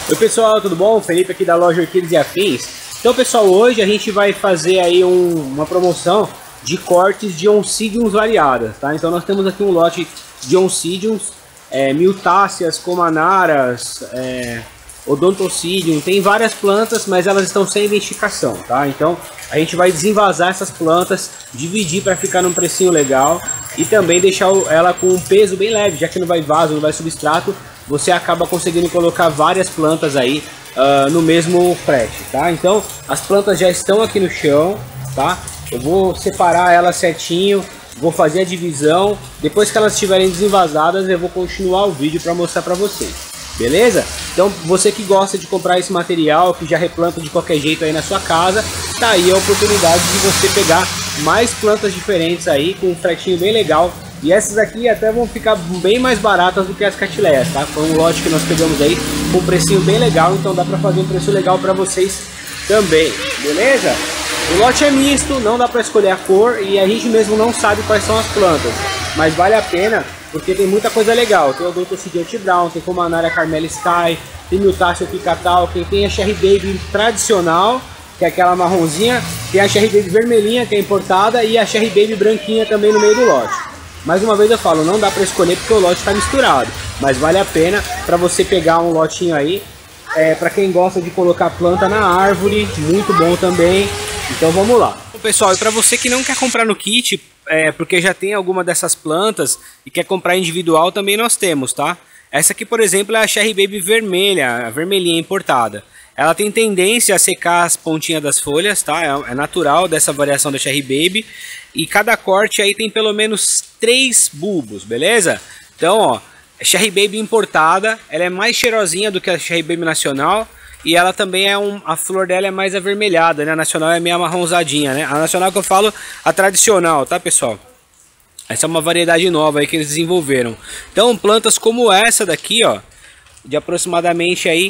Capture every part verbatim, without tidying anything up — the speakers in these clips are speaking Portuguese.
Oi pessoal, tudo bom? Felipe aqui da loja Orquídeas e Afins. Então pessoal, hoje a gente vai fazer aí um, uma promoção de cortes de Oncidiums variadas, tá? Então nós temos aqui um lote de Oncidiums, é, Miltáceas, Comanaras, é, Odontocidium, tem várias plantas, mas elas estão sem identificação, tá? Então a gente vai desenvasar essas plantas, dividir para ficar num precinho legal e também deixar ela com um peso bem leve, já que não vai vaso, não vai substrato, você acaba conseguindo colocar várias plantas aí uh, no mesmo frete, tá? Então as plantas já estão aqui no chão, tá? Eu vou separar elas certinho, vou fazer a divisão, depois que elas estiverem desenvasadas eu vou continuar o vídeo para mostrar para vocês, beleza? Então você que gosta de comprar esse material, que já replanta de qualquer jeito aí na sua casa, tá aí a oportunidade de você pegar mais plantas diferentes aí com um fretinho bem legal. E essas aqui até vão ficar bem mais baratas do que as Catileias, tá? Foi um lote que nós pegamos aí com um precinho bem legal, então dá pra fazer um preço legal pra vocês também, beleza? O lote é misto, não dá pra escolher a cor e a gente mesmo não sabe quais são as plantas, mas vale a pena porque tem muita coisa legal. Tem o Odontocidium Brown, tem Comanaria Carmela Sky, tem Miltácea Picatal, tem a Cherry Baby tradicional, que é aquela marronzinha, tem a Cherry Baby vermelhinha, que é importada, e a Cherry Baby branquinha também no meio do lote. Mais uma vez eu falo, não dá para escolher porque o lote está misturado, mas vale a pena para você pegar um lotinho aí, é, para quem gosta de colocar planta na árvore, muito bom também. Então vamos lá. Bom, pessoal, e para você que não quer comprar no kit, é, porque já tem alguma dessas plantas e quer comprar individual, também nós temos, tá? Essa aqui, por exemplo, é a Cherry Baby vermelha, a vermelhinha importada. Ela tem tendência a secar as pontinhas das folhas, tá? É natural dessa variação da Cherry Baby. E cada corte aí tem pelo menos três bulbos, beleza? Então, ó, a Cherry Baby importada, ela é mais cheirosinha do que a Cherry Baby nacional. E ela também é um, a flor dela é mais avermelhada, né? A nacional é meio amarronzadinha, né? A nacional que eu falo, a tradicional, tá, pessoal? Essa é uma variedade nova aí que eles desenvolveram. Então, plantas como essa daqui, ó, de aproximadamente aí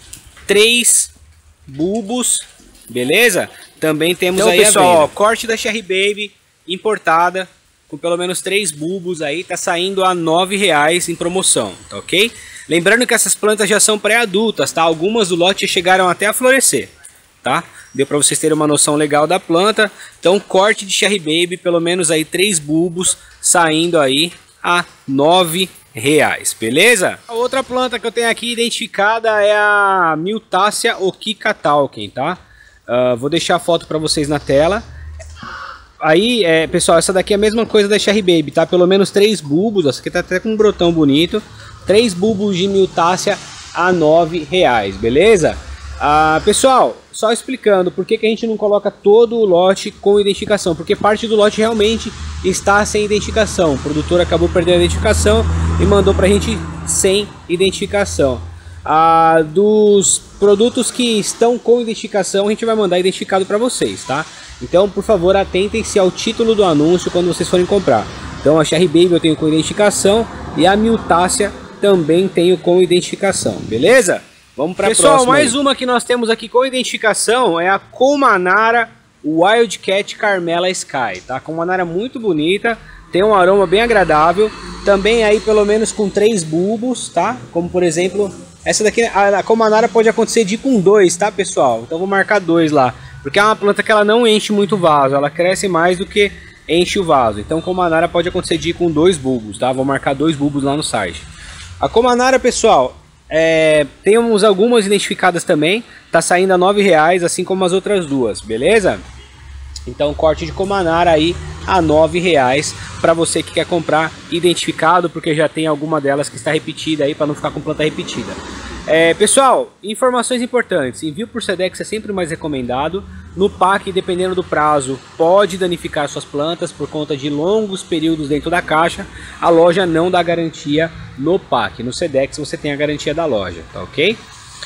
três bulbos, beleza? Também temos então, aí, pessoal, ó, corte da Cherry Baby importada com pelo menos três bulbos aí, tá saindo a nove reais em promoção, tá ok? Lembrando que essas plantas já são pré-adultas, tá? Algumas do lote chegaram até a florescer, tá? Deu para vocês terem uma noção legal da planta. Então, corte de Cherry Baby, pelo menos aí três bulbos, saindo aí a nove reais, beleza? A outra planta que eu tenho aqui identificada é a Miltácea Okicatalken, tá? Uh, vou deixar a foto para vocês na tela. Aí, é, pessoal, essa daqui é a mesma coisa da Cherry Baby, tá? Pelo menos três bulbos, essa aqui tá até com um brotão bonito. Três bulbos de Miltácea a nove reais, beleza? Ah, pessoal, só explicando por que, que a gente não coloca todo o lote com identificação, porque parte do lote realmente está sem identificação. O produtor acabou perdendo a identificação e mandou pra gente sem identificação. Ah, dos produtos que estão com identificação, a gente vai mandar identificado para vocês, tá? Então, por favor, atentem-se ao título do anúncio quando vocês forem comprar. Então, a Cherry Baby eu tenho com identificação e a Miltácea também tenho com identificação, beleza? Vamos para a próxima. Pessoal, mais aí. Uma que nós temos aqui com identificação é a Comanaria Wildcat Carmela Sky, tá? Comanaria muito bonita, tem um aroma bem agradável, também aí pelo menos com três bulbos, tá? Como por exemplo, essa daqui, a Comanaria pode acontecer de com dois, tá, pessoal? Então vou marcar dois lá, porque é uma planta que ela não enche muito vaso, ela cresce mais do que enche o vaso. Então Comanaria pode acontecer de com dois bulbos, tá? Vou marcar dois bulbos lá no site. A Comanaria, pessoal, é, temos algumas identificadas também, tá saindo a nove reais, assim como as outras duas, beleza? Então corte de Comanaria aí a nove reais para você que quer comprar identificado, porque já tem alguma delas que está repetida aí, para não ficar com planta repetida. É, pessoal, informações importantes: envio por Sedex é sempre mais recomendado. No P A C, dependendo do prazo, pode danificar suas plantas por conta de longos períodos dentro da caixa. A loja não dá garantia no P A C. No Sedex você tem a garantia da loja, tá ok?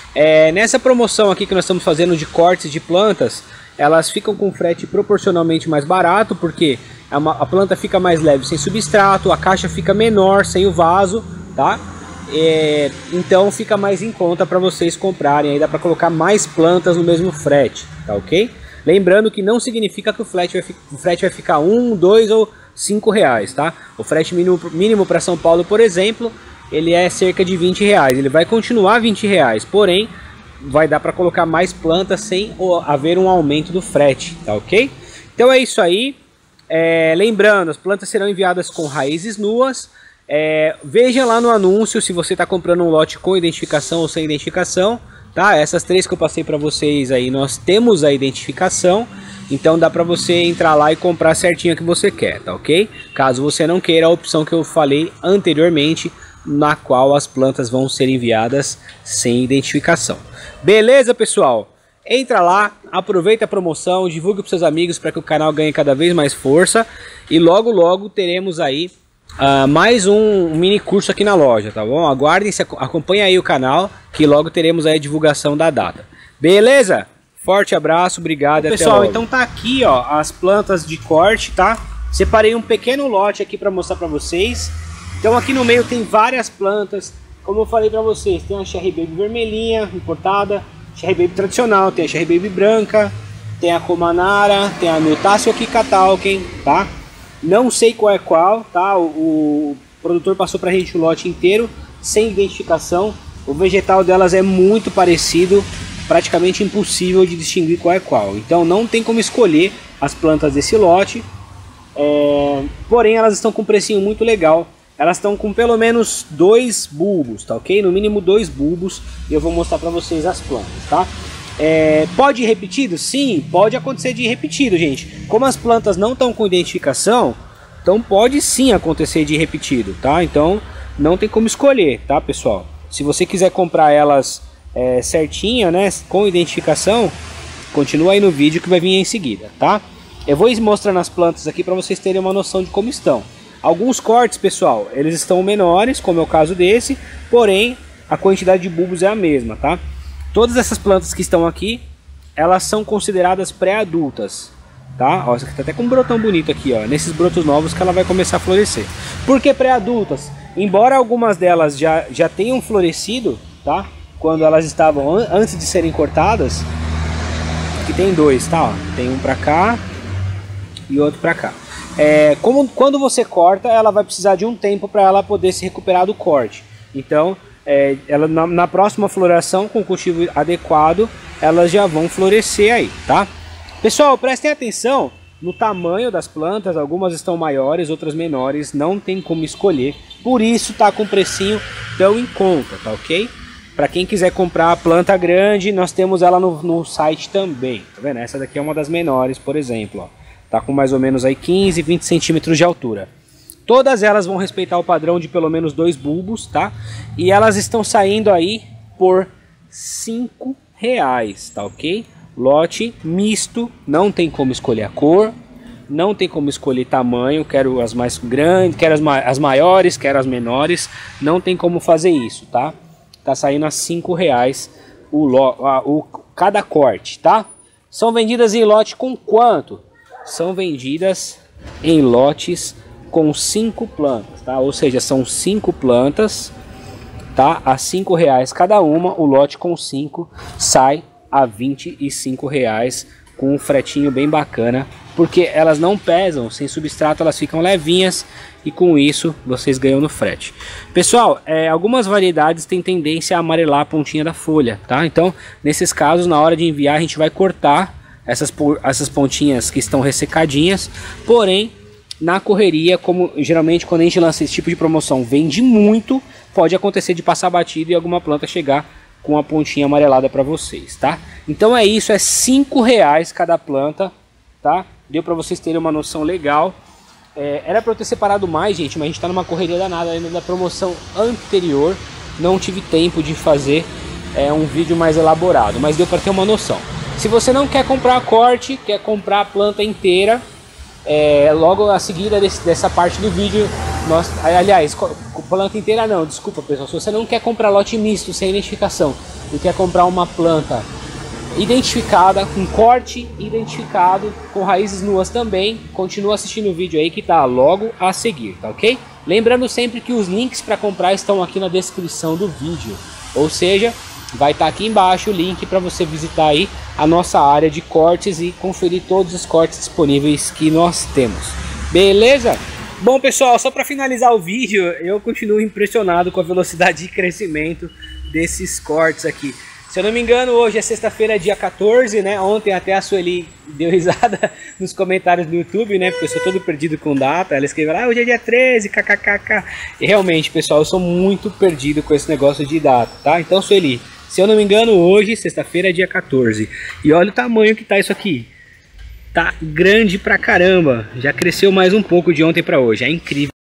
É, nessa promoção aqui que nós estamos fazendo de cortes de plantas, elas ficam com frete proporcionalmente mais barato, porque a, a planta fica mais leve sem substrato, a caixa fica menor sem o vaso, tá? É, então fica mais em conta para vocês comprarem, aí dá para colocar mais plantas no mesmo frete, tá ok? Lembrando que não significa que o frete vai, o frete vai ficar um, dois ou cinco reais, tá? O frete mínimo, mínimo para São Paulo, por exemplo, ele é cerca de vinte reais. Ele vai continuar vinte reais, porém vai dar para colocar mais plantas sem haver um aumento do frete, tá ok? Então é isso aí. É, lembrando, as plantas serão enviadas com raízes nuas. É, veja lá no anúncio se você está comprando um lote com identificação ou sem identificação, tá? Essas três que eu passei para vocês aí, nós temos a identificação. Então dá para você entrar lá e comprar certinho o que você quer, tá ok? Caso você não queira a opção que eu falei anteriormente, na qual as plantas vão ser enviadas sem identificação. Beleza, pessoal? Entra lá, aproveita a promoção, divulgue para seus amigos para que o canal ganhe cada vez mais força. E logo logo teremos aí uh, mais um mini curso aqui na loja, tá bom? Aguardem, acompanhe aí o canal, que logo teremos aí a divulgação da data. Beleza? Forte abraço, obrigado. Bom, pessoal, então tá aqui, ó, as plantas de corte, tá? Separei um pequeno lote aqui para mostrar para vocês. Então aqui no meio tem várias plantas, como eu falei para vocês, tem a Cherry Baby vermelhinha importada, Cherry Baby tradicional, tem a Cherry Baby branca, tem a Comanara, tem a Miltáceo Kikatalken, tá? Não sei qual é qual, tá? O, o produtor passou pra gente o lote inteiro, sem identificação. O vegetal delas é muito parecido, praticamente impossível de distinguir qual é qual. Então não tem como escolher as plantas desse lote, é... porém elas estão com um precinho muito legal. Elas estão com pelo menos dois bulbos, tá ok? No mínimo dois bulbos. E eu vou mostrar para vocês as plantas, tá? É, pode ir repetido? Sim, pode acontecer de ir repetido, gente. Como as plantas não estão com identificação, então pode sim acontecer de ir repetido, tá? Então não tem como escolher, tá, pessoal? Se você quiser comprar elas é, certinha, né, com identificação, continua aí no vídeo que vai vir em seguida, tá? Eu vou mostrando as plantas aqui para vocês terem uma noção de como estão. Alguns cortes, pessoal, eles estão menores, como é o caso desse, porém a quantidade de bulbos é a mesma, tá? Todas essas plantas que estão aqui, elas são consideradas pré-adultas, tá? Ó, essa aqui tá até com um brotão bonito aqui, ó, nesses brotos novos que ela vai começar a florescer. Por que pré-adultas? Embora algumas delas já, já tenham florescido, tá? Quando elas estavam an antes de serem cortadas, aqui tem dois, tá? Ó, tem um pra cá e outro pra cá. É, como, quando você corta, ela vai precisar de um tempo para ela poder se recuperar do corte. Então, é, ela, na, na próxima floração, com cultivo adequado, elas já vão florescer aí, tá? Pessoal, prestem atenção no tamanho das plantas. Algumas estão maiores, outras menores. Não tem como escolher. Por isso tá com precinho tão em conta, tá ok? Para quem quiser comprar a planta grande, nós temos ela no, no site também. Tá vendo? Essa daqui é uma das menores, por exemplo, ó. Tá com mais ou menos aí quinze, vinte centímetros de altura. Todas elas vão respeitar o padrão de pelo menos dois bulbos, tá? E elas estão saindo aí por cinco reais, tá ok? Lote misto, não tem como escolher a cor, não tem como escolher tamanho, quero as mais grandes, quero as, ma as maiores, quero as menores, não tem como fazer isso, tá? Tá saindo a cinco reais o, lo a, o cada corte, tá? São vendidas em lote com quanto? São vendidas em lotes com cinco plantas, tá? Ou seja, são cinco plantas, tá? A cinco reais cada uma. O lote com cinco sai a vinte e cinco reais, com um fretinho bem bacana, porque elas não pesam, sem substrato elas ficam levinhas e com isso vocês ganham no frete. Pessoal, é, algumas variedades têm tendência a amarelar a pontinha da folha, tá? Então, nesses casos, na hora de enviar, a gente vai cortar Essas, essas pontinhas que estão ressecadinhas, porém na correria, como geralmente quando a gente lança esse tipo de promoção vende muito, pode acontecer de passar batido e alguma planta chegar com a pontinha amarelada para vocês, tá? Então é isso, é cinco reais cada planta, tá? Deu para vocês terem uma noção legal. É, era para eu ter separado mais, gente, mas a gente está numa correria danada ainda da promoção anterior, não tive tempo de fazer é, um vídeo mais elaborado, mas deu para ter uma noção. Se você não quer comprar corte, quer comprar a planta inteira, é, logo a seguida desse, dessa parte do vídeo, nós, aliás, planta inteira não, desculpa pessoal, se você não quer comprar lote misto sem identificação e quer comprar uma planta identificada, com corte identificado, com raízes nuas também, continua assistindo o vídeo aí que tá logo a seguir, tá ok? Lembrando sempre que os links para comprar estão aqui na descrição do vídeo, ou seja, vai estar aqui embaixo o link para você visitar aí a nossa área de cortes e conferir todos os cortes disponíveis que nós temos. Beleza? Bom pessoal, só para finalizar o vídeo, eu continuo impressionado com a velocidade de crescimento desses cortes aqui. Se eu não me engano, hoje é sexta-feira, dia quatorze, né? Ontem até a Sueli deu risada nos comentários do YouTube, né? Porque eu sou todo perdido com data. Ela escreveu lá, ah, hoje é dia treze, kkkk. E realmente, pessoal, eu sou muito perdido com esse negócio de data, tá? Então, Sueli, se eu não me engano, hoje, sexta-feira, é dia quatorze. E olha o tamanho que tá isso aqui. Tá grande pra caramba. Já cresceu mais um pouco de ontem pra hoje. É incrível.